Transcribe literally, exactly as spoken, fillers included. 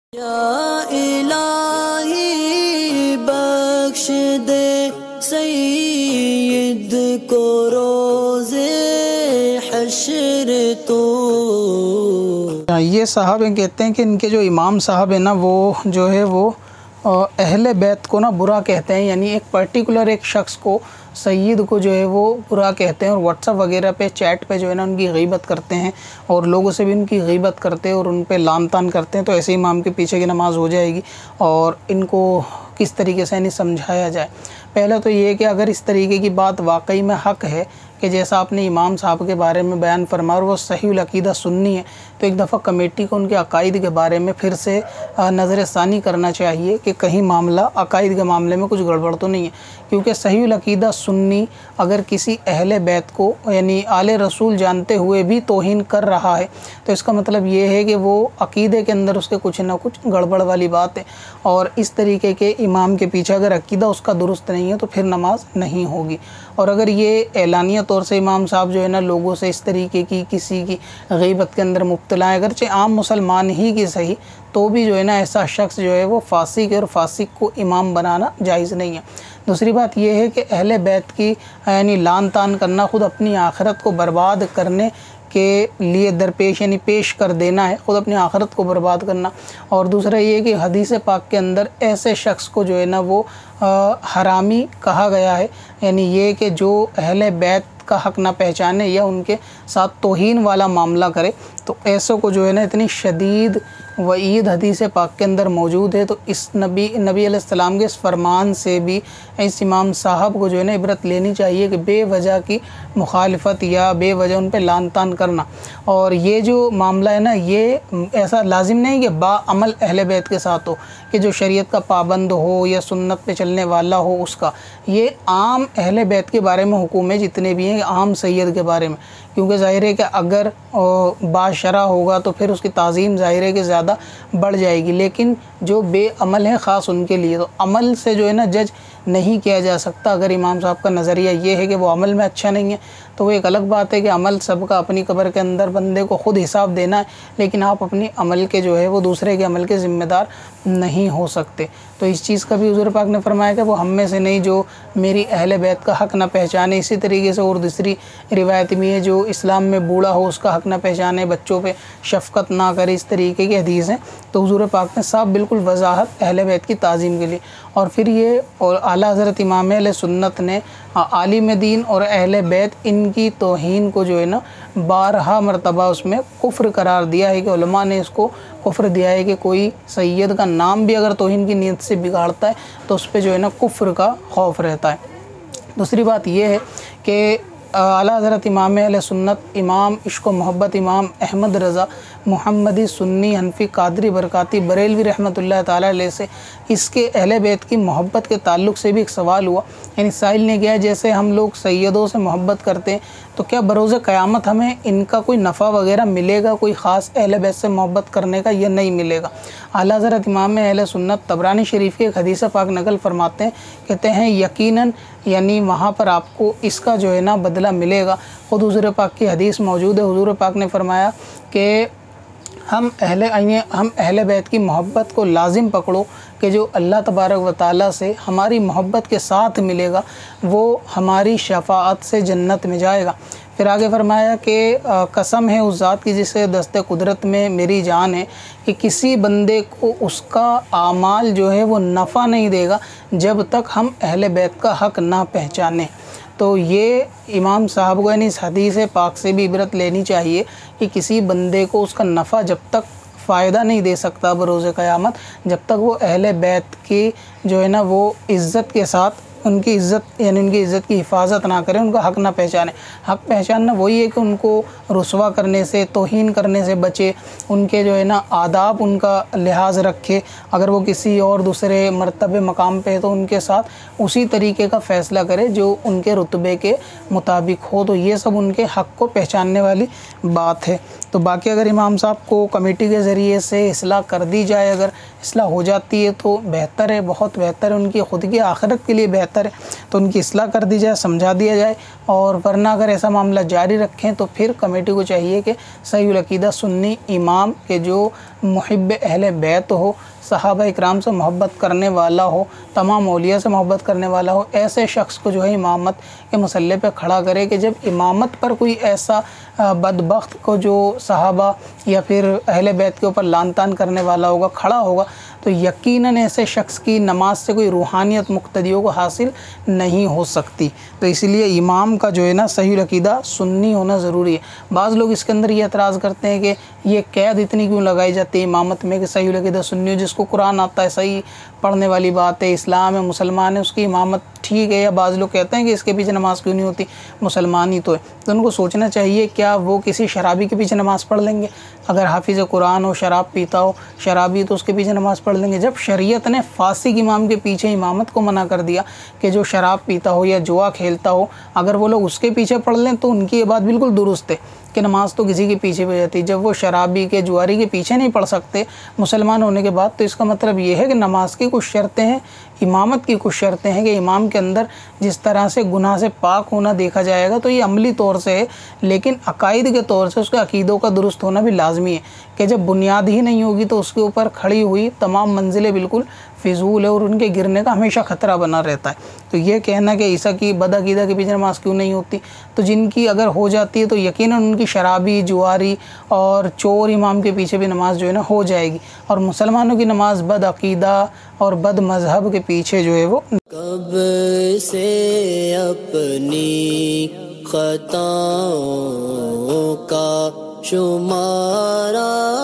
या इलाही बख्श दे सईद को रोज़े हश्र तो। ये साहब कहते हैं कि इनके जो इमाम साहब है ना, वो जो है वो अहले बैत को ना बुरा कहते हैं, यानी एक पर्टिकुलर एक शख्स को, सईद को जो है वो बुरा कहते हैं और व्हाट्सअप वगैरह पे चैट पे जो है ना उनकी गीबत करते हैं और लोगों से भी उनकी गीबत करते हैं और उन पे लान तान करते हैं। तो ऐसे इमाम के पीछे की नमाज़ हो जाएगी और इनको किस तरीके से यानी समझाया जाए। पहले तो ये कि अगर इस तरीके की बात वाकई में हक़ है कि जैसा आपने इमाम साहब के बारे में बयान फरमाया और वो सही अक़ीदा सुन्नी है, तो एक दफ़ा कमेटी को उनके अक़ाइद के बारे में फिर से नज़र सानी करना चाहिए कि कहीं मामला अक़ाइद के मामले में कुछ गड़बड़ तो नहीं है। क्योंकि सही अक़ीदा सुन्नी अगर किसी अहले बैत को यानी आले रसूल जानते हुए भी तौहीन कर रहा है तो इसका मतलब ये है कि वो अक़ीदे के अंदर उसके कुछ ना कुछ गड़बड़ वाली बात है। और इस तरीके के इमाम के पीछे अगर अक़ीदा उसका दुरुस्त नहीं है तो फिर नमाज नहीं होगी। और अगर ये एलानिया तौर से इमाम साहब जो है ना लोगों से इस तरीके की किसी की गीबत के अंदर मुब्तला है, अगरचे आम मुसलमान ही की सही, तो भी जो है ना ऐसा शख्स जो है वो फासिक है और फासिक को इमाम बनाना जायज़ नहीं है। दूसरी बात यह है कि अहले बैत की यानी लान तान करना ख़ुद अपनी आखिरत को बर्बाद करने के लिए दरपेश यानी पेश कर देना है, ख़ुद अपनी आखिरत को बर्बाद करना। और दूसरा ये कि हदीस पाक के अंदर ऐसे शख्स को जो है ना वो आ, हरामी कहा गया है, यानी ये कि जो अहले बैत का हक़ ना पहचाने या उनके साथ तौहीन वाला मामला करे, तो ऐसों को जो है ना इतनी शदीद वईद हदीस पाक के अंदर मौजूद है। तो इस नबी नबी अलैहिस्सलाम के इस फरमान से भी इस इमाम साहब को जो है ना इबरत लेनी चाहिए कि बेवजह की मुखालफत या बेवजह उन पर लान तान करना। और ये जो मामला है ना, ये ऐसा लाजिम नहीं कि बाअमल अहले बैत के साथ हो कि जो शरीयत का पाबंद हो या सुन्नत पे चलने वाला हो उसका, ये आम अहले बैत के बारे में हुक्म है जितने भी हैं, आम सैयद के बारे में। क्योंकि ज़ाहिर है कि अगर बाशरा होगा तो फिर उसकी ताज़ीम ज़ाहिर है कि ज़्यादा बढ़ जाएगी, लेकिन जो बेअमल है ख़ास उनके लिए तो अमल से जो है ना जज नहीं किया जा सकता। अगर इमाम साहब का नज़रिया ये है कि वो अमल में अच्छा नहीं है तो वो एक अलग बात है कि अमल सबका अपनी कब्र के अंदर बंदे को ख़ुद हिसाब देना है, लेकिन आप अपनी अमल के जो है वो दूसरे के अमल के ज़िम्मेदार नहीं हो सकते। तो इस चीज़ का भी हुज़ूर पाक ने फरमाया कि वो हम में से नहीं जो मेरी अहले बैत का हक़ ना पहचाने। इसी तरीके से और दूसरी रिवायत में है जो इस्लाम में बूढ़ा हो उसका हक़ ना पहचाने, बच्चों पे शफ़क़त ना करे, इस तरीके की हदीस हैं। तो हुज़ूर पाक ने साफ बिल्कुल वजाहत अहले बैत की ताज़ीम के लिए। और फिर ये और आला हज़रत इमाम अहले सुन्नत ने आलिम दीन और अहले बैत इनकी तौहीन को जो है ना बारहा मरतबा उसमें कुफ्र करार दिया है कि उलमा ने इसको कुफ्र दिया है कि कोई सैयद का नाम भी अगर तौहीन की नीयत से बिगाड़ता है तो उस पर जो है ना कुफ्र का खौफ रहता है। दूसरी बात यह है कि आला हज़रत इमाम अहले सुन्नत इमाम इश्क़ व मोहब्बत इमाम अहमद रज़ा मुहम्मदी सुन्नी हनफी कादरी बरकाती बरेलवी रहमतुल्लाह ताला अलैह से इसके अहले बैत की मोहब्बत के ताल्लुक़ से भी एक सवाल हुआ। यानी साहिल ने किया जैसे हम लोग सैयदों से मोहब्बत करते हैं तो क्या बरोज़ क़यामत हमें इनका कोई नफ़ा वगैरह मिलेगा, कोई ख़ास अहले बैत से मोहब्बत करने का, यह नहीं मिलेगा। आला हज़रत इमाम अहले सुन्नत तबरानी शरीफ के एक हदीस पाक नकल फरमाते हैं, कहते हैं यकीनन यानी वहाँ पर आपको इसका जो है ना बदला मिलेगा। ख़ुद हुज़ूर पाक की हदीस मौजूद है, हुज़ूर पाक ने फरमाया कि हम अहले हम अहले बैत की मोहब्बत को लाजिम पकड़ो कि जो अल्लाह तबारक व ताला से हमारी मोहब्बत के साथ मिलेगा वो हमारी शफ़ाअत से जन्नत में जाएगा। फिर आगे फरमाया कि कसम है उस ज़ात की जिसे दस्ते कुदरत में मेरी जान है कि किसी बंदे को उसका आमाल जो है वो नफ़ा नहीं देगा जब तक हम अहले बैत का हक़ ना पहचानें। तो ये इमाम साहब को यानी इस हदीस पाक से भी इबरत लेनी चाहिए कि किसी बंदे को उसका नफ़ा जब तक फ़ायदा नहीं दे सकता बरोज़ क़यामत, जब तक वो अहले बैत की जो है ना वो इज़्ज़त के साथ उनकी इज़्ज़त यानी उनकी इज़्ज़त की हिफाजत ना करें, उनका हक़ ना पहचाने। हक़ पहचानना वही है कि उनको रुसवा करने से, तौहीन करने से बचे, उनके जो है ना आदाब उनका लिहाज रखे। अगर वो किसी और दूसरे मर्तबे मकाम पे है तो उनके साथ उसी तरीके का फ़ैसला करे जो उनके रुतबे के मुताबिक हो। तो ये सब उनके हक़ को पहचानने वाली बात है। तो बाकी अगर इमाम साहब को कमेटी के ज़रिए से इस्लाह कर दी जाए, अगर इस्लाह हो जाती है तो बेहतर है, बहुत बेहतर है, उनकी ख़ुद की आखिरत के लिए बेहतर बेहतर है तो उनकी इस्लाह कर दी जाए, समझा दिया जाए। और वरना अगर ऐसा मामला जारी रखें तो फिर कमेटी को चाहिए कि सहीहुल अकीदा सुन्नी इमाम के जो मुहिब अहले बैत हो, सहाबा इकराम से मोहब्बत करने वाला हो, तमाम औलिया से मोहब्बत करने वाला हो, ऐसे शख्स को जो है इमामत के मसल्ले पे खड़ा करे कि जब इमामत पर कोई ऐसा बदबख्त को जो सहाबा या फिर अहले बैत के ऊपर लान तान करने वाला होगा खड़ा होगा तो यकीनन ऐसे शख्स की नमाज से कोई रूहानियत मुक्तदियों को हासिल नहीं हो सकती। तो इसलिए इमाम का जो है ना सहीहुल अकीदा सुन्नी होना ज़रूरी है। बाज़ लोग इसके अंदर ये एतराज़ करते हैं कि ये कैद इतनी क्यों लगाई जाती है इमामत में कि सहीहुल अकीदा सुन्नी हो, जिसको कुरान आता है, सही पढ़ने वाली बात है, इस्लाम है, मुसलमान है, उसकी इमामत ठीक है। या बाज़ लोग कहते हैं कि इसके पीछे नमाज़ क्यों नहीं होती, मुसलमान ही तो है। तो उनको सोचना चाहिए क्या वो किसी शराबी के पीछे नमाज़ पढ़ लेंगे? अगर हाफिज़ कुरान हो, शराब पीता हो, शराबी, तो उसके पीछे नमाज़ पढ़ लेंगे। जब शरीयत ने फासिक इमाम के पीछे इमामत को मना कर दिया कि जो शराब पीता हो या जुआ खेलता हो, अगर वो लोग उसके पीछे पढ़ लें तो उनकी ये बात बिल्कुल दुरुस्त है कि नमाज तो किसी के पीछे भी जाती है। जब वो शराबी के जुआरी के पीछे नहीं पढ़ सकते मुसलमान होने के बाद, तो इसका मतलब ये है कि नमाज की कुछ शर्तें हैं, इमामत की कुछ शर्तें हैं कि इमाम के अंदर जिस तरह से गुनाह से पाक होना देखा जाएगा तो ये अमली तौर से है, लेकिन अकायद के तौर से उसके अकीदों का दुरुस्त होना भी लाजमी है कि जब बुनियाद ही नहीं होगी तो उसके ऊपर खड़ी हुई तमाम मंजिलें बिल्कुल फिजूल है और उनके गिरने का हमेशा ख़तरा बना रहता है। तो ये कहना कि ईसा की बदअकीदा के पीछे नमाज क्यों नहीं होती, तो जिनकी अगर हो जाती है तो यकीनन उनकी शराबी, जुआरी और चोर इमाम के पीछे भी नमाज जो है ना हो जाएगी। और मुसलमानों की नमाज बदअकीदा और बद मज़हब के पीछे जो है वो कब से अपनी खताओं का शुमारा